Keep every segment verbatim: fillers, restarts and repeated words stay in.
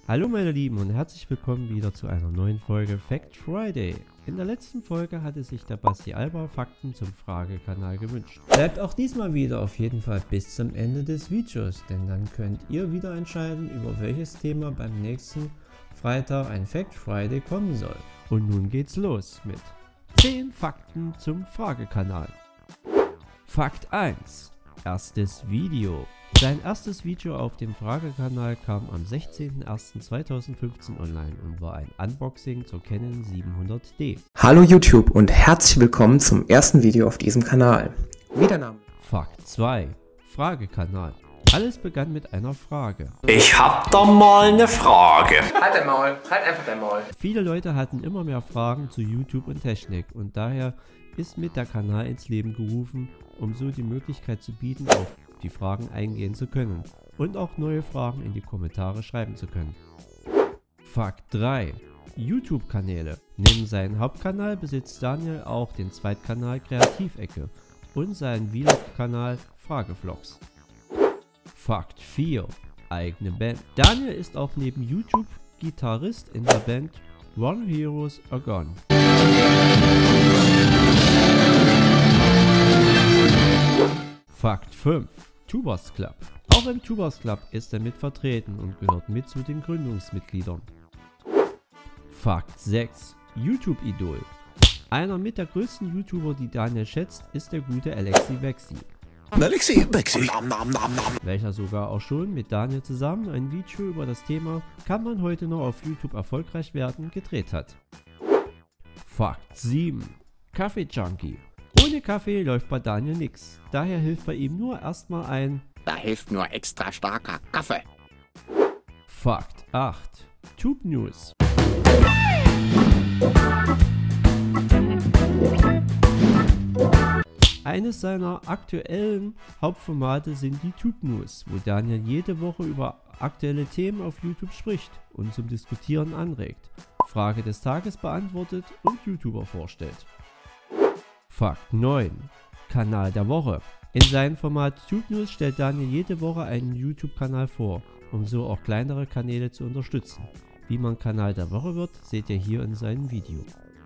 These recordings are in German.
Hallo meine Lieben und herzlich willkommen wieder zu einer neuen Folge Fact Friday. In der letzten Folge hatte sich der Basti Alba Fakten zum Fragekanal gewünscht. Bleibt auch diesmal wieder auf jeden Fall bis zum Ende des Videos, denn dann könnt ihr wieder entscheiden, über welches Thema beim nächsten Freitag ein Fact Friday kommen soll. Und nun geht's los mit zehn Fakten zum Fragekanal. Fakt eins. Erstes Video. Sein erstes Video auf dem Fragekanal kam am sechzehnten ersten zweitausendfünfzehn online und war ein Unboxing zur Canon siebenhundert D. Hallo YouTube und herzlich willkommen zum ersten Video auf diesem Kanal. Wie der Name. Fakt zwei. Fragekanal. Alles begann mit einer Frage. Ich hab da mal eine Frage. Halt dein Maul, halt einfach dein Maul. Viele Leute hatten immer mehr Fragen zu YouTube und Technik und daher ist mit der Kanal ins Leben gerufen, um so die Möglichkeit zu bieten, auf die Fragen eingehen zu können und auch neue Fragen in die Kommentare schreiben zu können. Fakt drei. YouTube-Kanäle. Neben seinem Hauptkanal besitzt Daniel auch den Zweitkanal Kreativecke und seinen Vlog-Kanal Fragevlogs. Fakt vier. Eigene Band. Daniel ist auch neben YouTube Gitarrist in der Band One Heroes Are Gone. Fakt fünf. Tubers Club. Auch im Tubers Club ist er mit vertreten und gehört mit zu den Gründungsmitgliedern. Fakt sechs. YouTube-Idol. Einer mit der größten YouTuber, die Daniel schätzt, ist der gute Alexi Wexi. Alexi, Alexi. Welcher sogar auch schon mit Daniel zusammen ein Video über das Thema "Kann man heute noch auf YouTube erfolgreich werden?" gedreht hat. Fakt sieben. Kaffee Junkie. Ohne Kaffee läuft bei Daniel nix, daher hilft bei ihm nur erstmal ein Da hilft nur extra starker Kaffee. Fakt acht. Tube News. Eines seiner aktuellen Hauptformate sind die Tube News, wo Daniel jede Woche über aktuelle Themen auf YouTube spricht und zum Diskutieren anregt, Frage des Tages beantwortet und YouTuber vorstellt. Fakt neun. Kanal der Woche. In seinem Format Tube News stellt Daniel jede Woche einen YouTube-Kanal vor, um so auch kleinere Kanäle zu unterstützen. Wie man Kanal der Woche wird, seht ihr hier in seinem Video.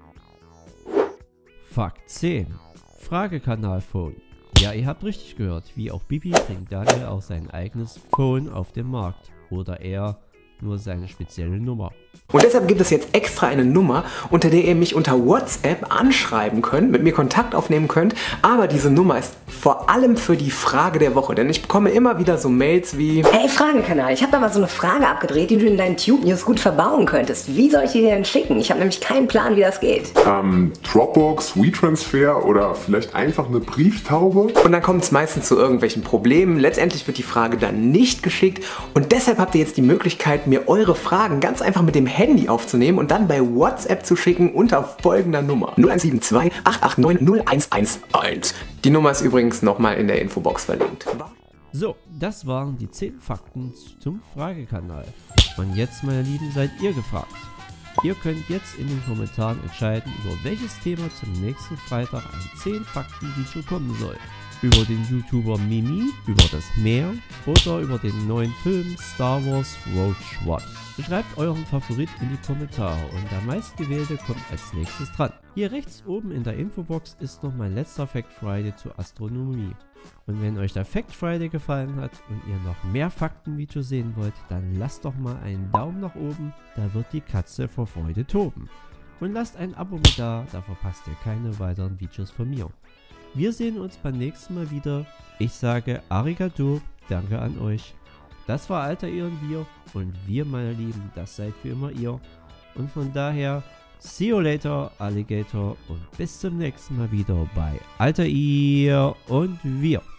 Fakt zehn. Fragekanal-Phone. Ja, ihr habt richtig gehört, wie auch Bibi bringt Daniel auch sein eigenes Phone auf den Markt. Oder eher nur seine spezielle Nummer. Und deshalb gibt es jetzt extra eine Nummer, unter der ihr mich unter WhatsApp anschreiben könnt, mit mir Kontakt aufnehmen könnt. Aber diese Nummer ist vor allem für die Frage der Woche, denn ich bekomme immer wieder so Mails wie: Hey Fragenkanal, ich habe da mal so eine Frage abgedreht, die du in deinen Tube News gut verbauen könntest. Wie soll ich die dir denn schicken? Ich habe nämlich keinen Plan, wie das geht. Ähm, Dropbox, WeTransfer oder vielleicht einfach eine Brieftaube. Und dann kommt es meistens zu irgendwelchen Problemen. Letztendlich wird die Frage dann nicht geschickt und deshalb habt ihr jetzt die Möglichkeit, mir eure Fragen ganz einfach mit dem Handy aufzunehmen und dann bei WhatsApp zu schicken unter folgender Nummer: null eins sieben zwei acht acht neun null eins eins eins. Die Nummer ist übrigens nochmal in der Infobox verlinkt. So, das waren die zehn Fakten zum Fragekanal. Und jetzt, meine Lieben, seid ihr gefragt. Ihr könnt jetzt in den Kommentaren entscheiden, über welches Thema zum nächsten Freitag ein zehn Fakten Video kommen soll. Über den YouTuber Mimi, über das Meer oder über den neuen Film Star Wars Rogue One. Schreibt euren Favorit in die Kommentare und der meistgewählte kommt als nächstes dran. Hier rechts oben in der Infobox ist noch mein letzter Fact Friday zur Astronomie. Und wenn euch der Fact Friday gefallen hat und ihr noch mehr Faktenvideos sehen wollt, dann lasst doch mal einen Daumen nach oben, da wird die Katze vor Freude toben. Und lasst ein Abo mit da, da verpasst ihr keine weiteren Videos von mir. Wir sehen uns beim nächsten Mal wieder. Ich sage Arigato, danke an euch. Das war Altair und wir und wir, meine Lieben, das seid wie immer ihr. Und von daher, see you later, Alligator, und bis zum nächsten Mal wieder bei Altair und wir.